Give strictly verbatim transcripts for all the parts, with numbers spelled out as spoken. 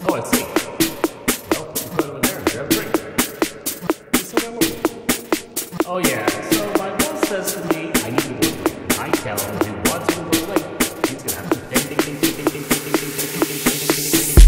Oh, I see. Well, you put it over there and grab a drink. You still got one? Oh, yeah. So my boss says to me, I need to work late. And I tell him if he wants to work late, he's going to have to ding, ding, ding, ding, ding, ding, ding, ding, ding, ding, ding, ding, ding, ding, ding, ding, ding.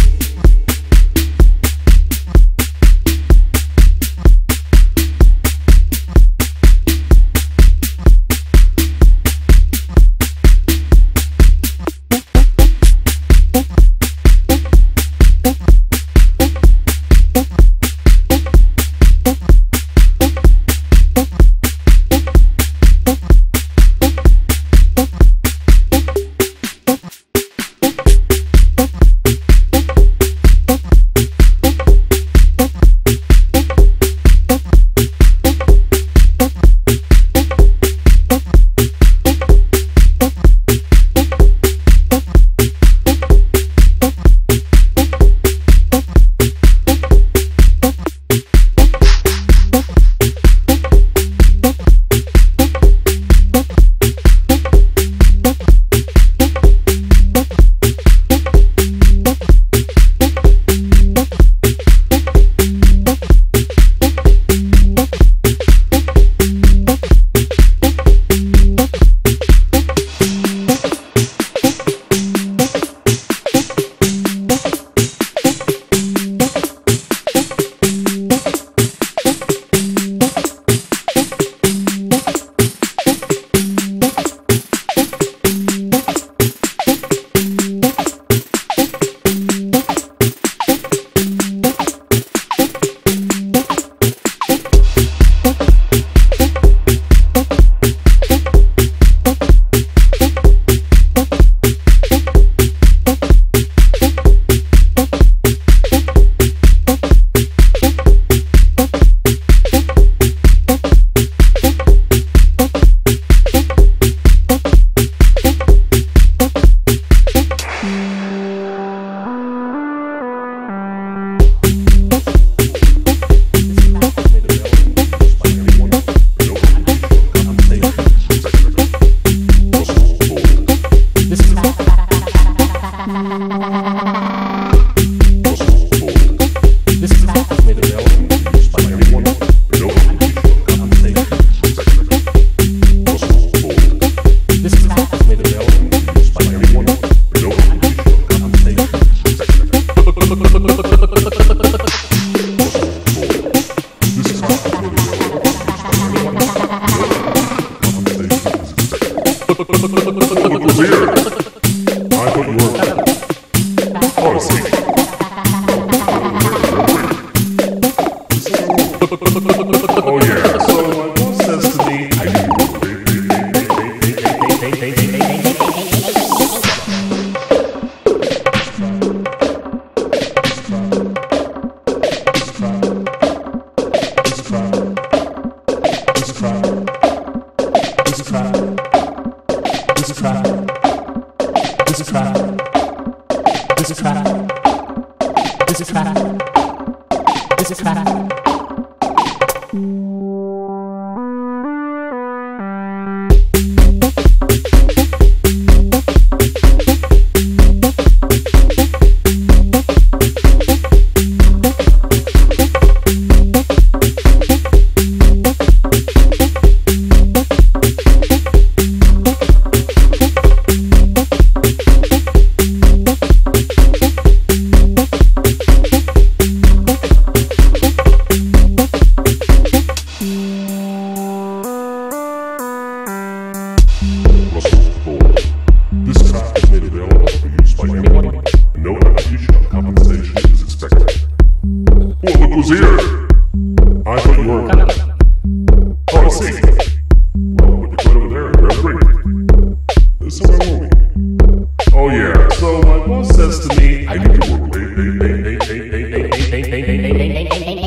Look who's here. I thought you were... Oh, I see. Oh, yeah. So my boss says to me, I need to work. This is trap. This is trap. This is trap. This is trap. This is trap. This track is made available for use by anyone, and no attribution of compensation is expected. Oh, look who's here! I thought you were... Oh, I see. Well, put the coat over there and grab a drink. There's somewhere wrong. Oh, yeah. So my boss says to me, I need to work. Hey, hey, hey, hey, hey, hey, hey, hey, hey, hey, hey, hey, hey, hey, hey.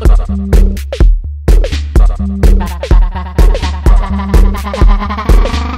Thank you.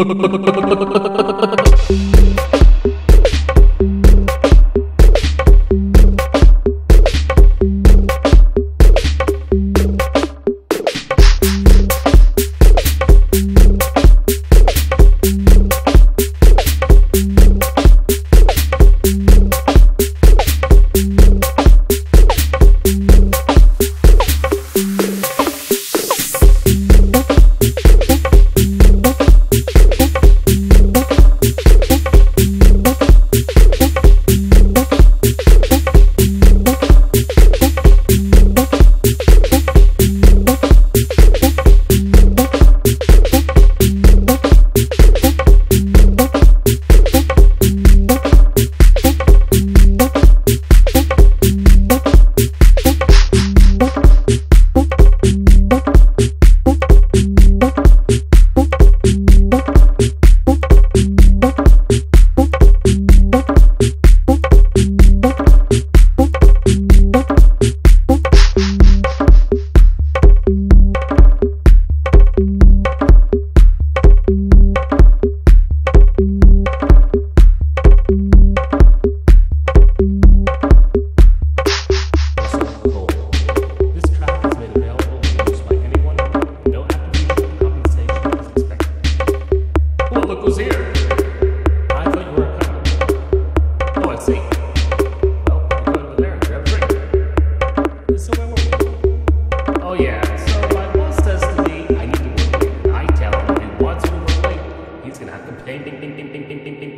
Oh yeah, so my boss says to me, I need to work late. I tell him, and once we work late, he's gonna have to pay ding ding ding ding ding ding ding.